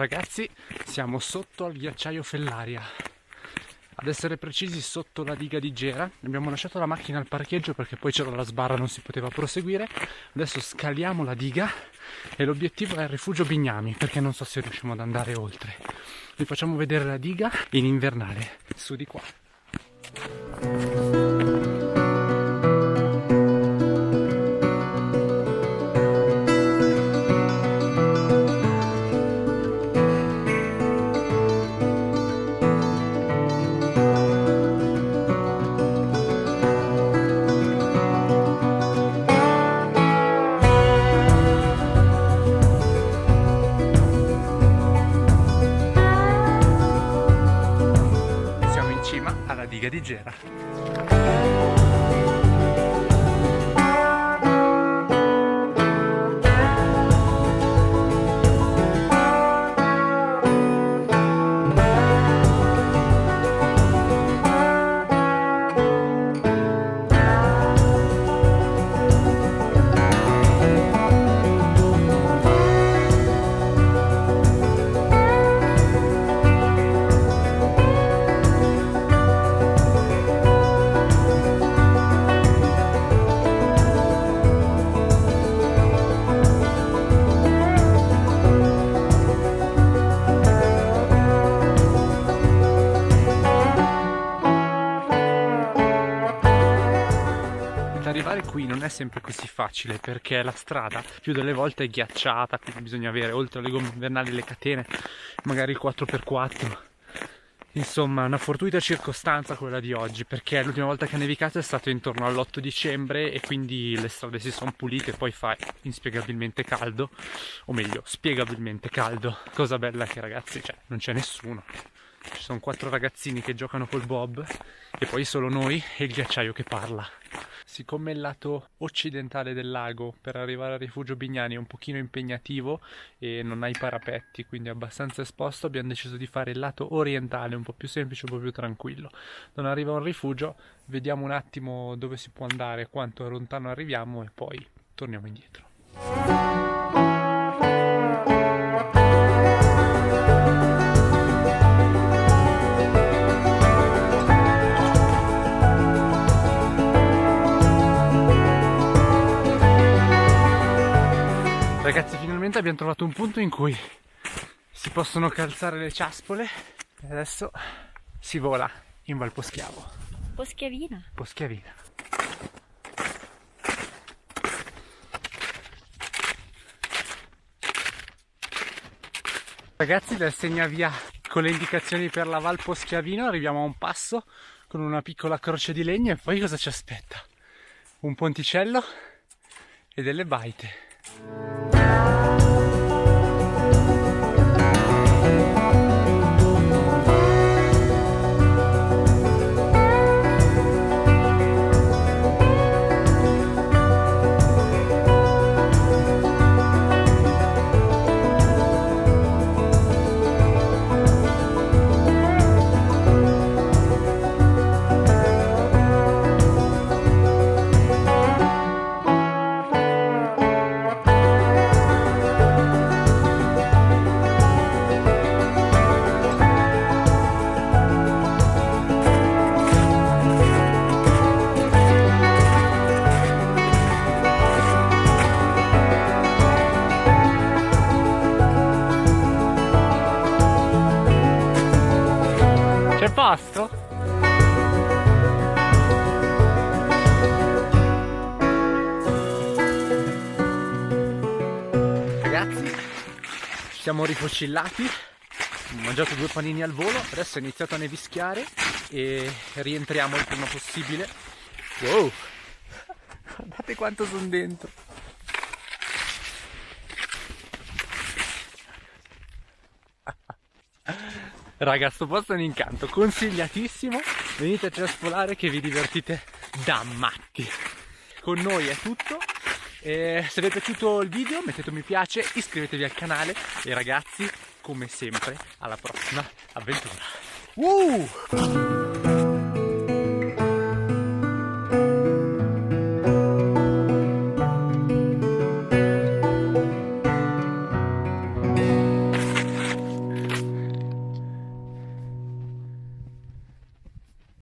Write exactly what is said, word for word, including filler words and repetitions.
Ragazzi, siamo sotto al ghiacciaio Fellaria, ad essere precisi sotto la diga di Gera. Abbiamo lasciato la macchina al parcheggio perché poi c'era la sbarra, non si poteva proseguire. Adesso scaliamo la diga e l'obiettivo è il rifugio Bignami, perché non so se riusciamo ad andare oltre. Vi facciamo vedere la diga in invernale, su di qua. Alla diga di Gera. Arrivare qui non è sempre così facile perché la strada più delle volte è ghiacciata, quindi bisogna avere oltre alle gomme invernali le catene, magari il quattro per quattro. Insomma, una fortuita circostanza quella di oggi, perché l'ultima volta che ha nevicato è stato intorno all'otto dicembre e quindi le strade si sono pulite e poi fa inspiegabilmente caldo, o meglio, spiegabilmente caldo. Cosa bella che, ragazzi, cioè, non c'è nessuno. Ci sono quattro ragazzini che giocano col bob e poi solo noi e il ghiacciaio che parla. Siccome il lato occidentale del lago per arrivare al rifugio Bignami è un pochino impegnativo e non ha i parapetti, quindi è abbastanza esposto, abbiamo deciso di fare il lato orientale, un po' più semplice, un po' più tranquillo. Non arriva a un rifugio, vediamo un attimo dove si può andare, quanto lontano arriviamo e poi torniamo indietro. Ragazzi, finalmente abbiamo trovato un punto in cui si possono calzare le ciaspole e adesso si vola in Val Poschiavo. Poschiavina. Poschiavina. Ragazzi, dal segnavia con le indicazioni per la Val Poschiavino arriviamo a un passo con una piccola croce di legno e poi cosa ci aspetta? Un ponticello e delle baite. C'è posto? Ragazzi, ci siamo rifocillati, abbiamo mangiato due panini al volo, adesso è iniziato a nevischiare e rientriamo il prima possibile. Wow! Guardate quanto sono dentro! Raga, sto posto è un incanto, consigliatissimo, veniteci a spolare che vi divertite da matti. Con noi è tutto, e se vi è piaciuto il video mettete un mi piace, iscrivetevi al canale e ragazzi, come sempre, alla prossima avventura. Uh!